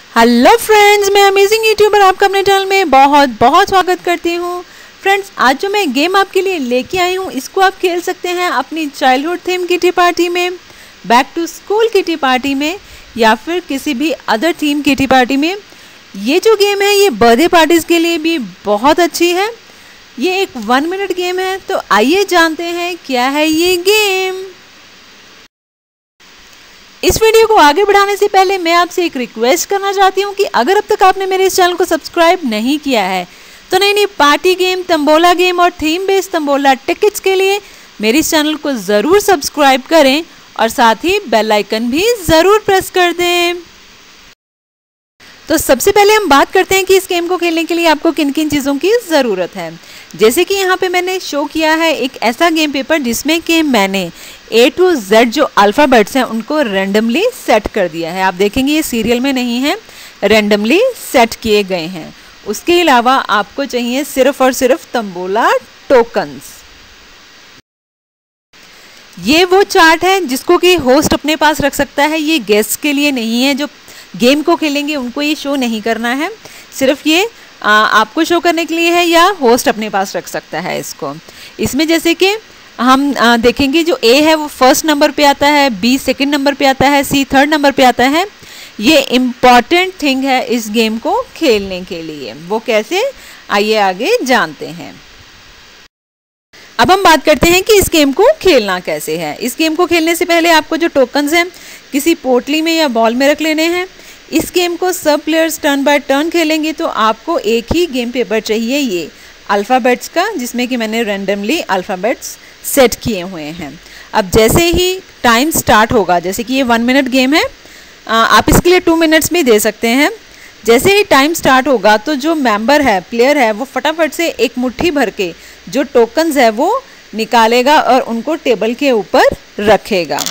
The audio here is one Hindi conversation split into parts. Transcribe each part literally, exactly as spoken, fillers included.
हेलो फ्रेंड्स, मैं अमेजिंग यूट्यूबर आपका अपने चैनल में बहुत बहुत स्वागत करती हूँ। फ्रेंड्स, आज जो मैं गेम आपके लिए लेके आई हूँ, इसको आप खेल सकते हैं अपनी चाइल्डहुड थीम किटी पार्टी में, back to school kitty party में, या फिर किसी भी अदर थीम किटी पार्टी में। ये जो गेम है ये बर्थडे पार्टीज़ के लिए भी बहुत अच्छी है। ये एक वन मिनट गेम है, तो आइए जानते हैं क्या है ये गेम। इस वीडियो को आगे बढ़ाने से पहले मैं आपसे एक रिक्वेस्ट करना चाहती हूँ कि अगर अब तक आपने मेरे इस चैनल को सब्सक्राइब नहीं किया है तो नई नई पार्टी गेम, तंबोला गेम और थीम बेस्ड तंबोला टिकट्स के लिए मेरे इस चैनल को ज़रूर सब्सक्राइब करें और साथ ही बेल आइकन भी ज़रूर प्रेस कर दें। तो सबसे पहले हम बात करते हैं कि इस गेम को खेलने के लिए आपको किन किन चीज़ों की ज़रूरत है। जैसे कि यहाँ पे मैंने शो किया है एक ऐसा गेम पेपर जिसमें कि मैंने ए टू जेड जो अल्फ़ाबेट्स हैं उनको रैंडमली सेट कर दिया है। आप देखेंगे ये सीरियल में नहीं है, रैंडमली सेट किए गए हैं। उसके अलावा आपको चाहिए सिर्फ और सिर्फ तंबोला टोकन्स। ये वो चार्ट है जिसको कि होस्ट अपने पास रख सकता है। ये गेस्ट के लिए नहीं है, जो गेम को खेलेंगे उनको ये शो नहीं करना है, सिर्फ ये आ, आपको शो करने के लिए है, या होस्ट अपने पास रख सकता है इसको। इसमें जैसे कि हम आ, देखेंगे जो ए है वो फर्स्ट नंबर पे आता है, बी सेकंड नंबर पे आता है, सी थर्ड नंबर पे आता है। ये इम्पॉर्टेंट थिंग है इस गेम को खेलने के लिए। वो कैसे, आइए आगे जानते हैं। अब हम बात करते हैं कि इस गेम को खेलना कैसे है। इस गेम को खेलने से पहले आपको जो टोकन्स हैं किसी पोटली में या बॉल में रख लेने हैं। इस गेम को सब प्लेयर्स टर्न बाय टर्न खेलेंगे, तो आपको एक ही गेम पेपर चाहिए ये अल्फ़ाबेट्स का, जिसमें कि मैंने रैंडमली अल्फ़ाबेट्स सेट किए हुए हैं। अब जैसे ही टाइम स्टार्ट होगा, जैसे कि ये वन मिनट गेम है, आप इसके लिए टू मिनट्स में दे सकते हैं। जैसे ही टाइम स्टार्ट होगा तो जो मेंबर है, प्लेयर है, वो फटाफट से एक मुट्ठी भर के जो टोकन्स है वो निकालेगा और उनको टेबल के ऊपर रखेगा।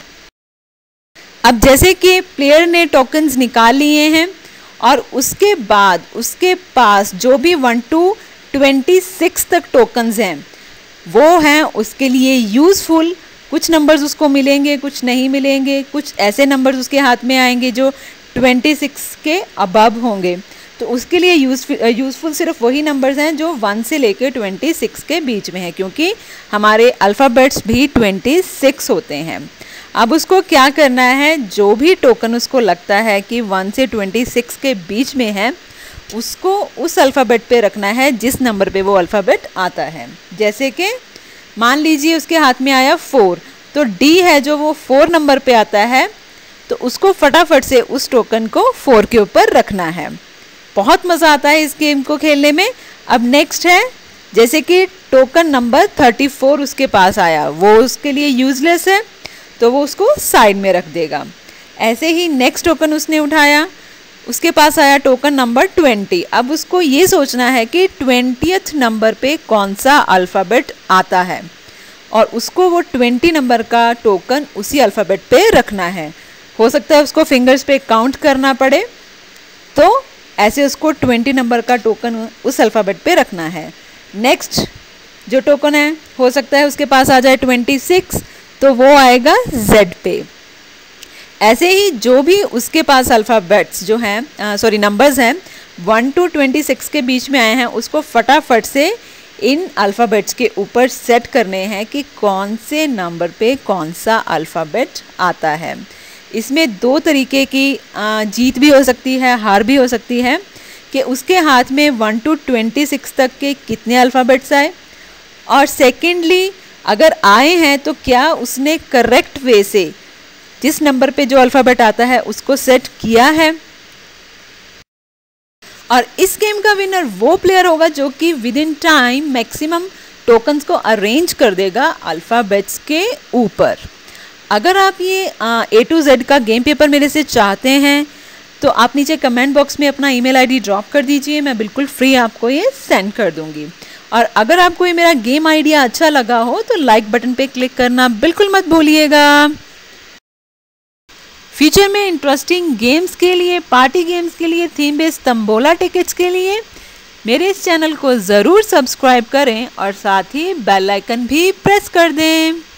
अब जैसे कि प्लेयर ने टोकन्स निकाल लिए हैं और उसके बाद उसके पास जो भी वन टू ट्वेंटी सिक्स तक टोकन्स हैं वो हैं उसके लिए यूज़फुल। कुछ नंबर्स उसको मिलेंगे, कुछ नहीं मिलेंगे, कुछ ऐसे नंबर्स उसके हाथ में आएंगे जो ट्वेंटी सिक्स के अबव होंगे। तो उसके लिए यूज़फुल यूज़फुल सिर्फ वही नंबर्स हैं जो वन से लेकर ट्वेंटी सिक्स के बीच में हैं, क्योंकि हमारे अल्फ़ाबेट्स भी ट्वेंटी सिक्स होते हैं। अब उसको क्या करना है, जो भी टोकन उसको लगता है कि वन से ट्वेंटी सिक्स के बीच में है, उसको उस अल्फ़ाबेट पे रखना है जिस नंबर पे वो अल्फ़ाबेट आता है। जैसे कि मान लीजिए उसके हाथ में आया फोर, तो डी है जो वो फोर नंबर पे आता है, तो उसको फटाफट से उस टोकन को फोर के ऊपर रखना है। बहुत मज़ा आता है इस गेम को खेलने में। अब नेक्स्ट है, जैसे कि टोकन नंबर थर्टी फोर उसके पास आया, वो उसके लिए यूज़लेस है, तो वो उसको साइड में रख देगा। ऐसे ही नेक्स्ट टोकन उसने उठाया, उसके पास आया टोकन नंबर ट्वेंटी। अब उसको ये सोचना है कि ट्वेंटियथ नंबर पे कौन सा अल्फ़ाबेट आता है और उसको वो ट्वेंटी नंबर का टोकन उसी अल्फ़ाबेट पे रखना है। हो सकता है उसको फिंगर्स पे काउंट करना पड़े, तो ऐसे उसको ट्वेंटी नंबर का टोकन उस अल्फ़ाबेट पे रखना है। नेक्स्ट जो टोकन है, हो सकता है उसके पास आ जाए ट्वेंटी सिक्स, तो वो आएगा जेड पे। ऐसे ही जो भी उसके पास अल्फ़ाबेट्स जो हैं, सॉरी नंबर्स हैं, वन टू ट्वेंटी सिक्स के बीच में आए हैं, उसको फटाफट से इन अल्फ़ाबेट्स के ऊपर सेट करने हैं कि कौन से नंबर पे कौन सा अल्फ़ाबेट आता है। इसमें दो तरीके की जीत भी हो सकती है, हार भी हो सकती है, कि उसके हाथ में वन टू ट्वेंटी सिक्स तक के कितने अल्फ़ाबेट्स आए, और सेकेंडली अगर आए हैं तो क्या उसने करेक्ट वे से जिस नंबर पे जो अल्फ़ाबेट आता है उसको सेट किया है। और इस गेम का विनर वो प्लेयर होगा जो कि within time maximum tokens को अरेंज कर देगा अल्फ़ाबेट्स के ऊपर। अगर आप ये ए टू जेड का गेम पेपर मेरे से चाहते हैं तो आप नीचे कमेंट बॉक्स में अपना ईमेल आईडी ड्रॉप कर दीजिए, मैं बिल्कुल फ्री आपको ये सेंड कर दूंगी। और अगर आपको ये मेरा गेम आइडिया अच्छा लगा हो तो लाइक बटन पे क्लिक करना बिल्कुल मत भूलिएगा। फ्यूचर में इंटरेस्टिंग गेम्स के लिए, पार्टी गेम्स के लिए, थीम बेस्ड तंबोला टिकट्स के लिए मेरे इस चैनल को ज़रूर सब्सक्राइब करें और साथ ही बेल आइकन भी प्रेस कर दें।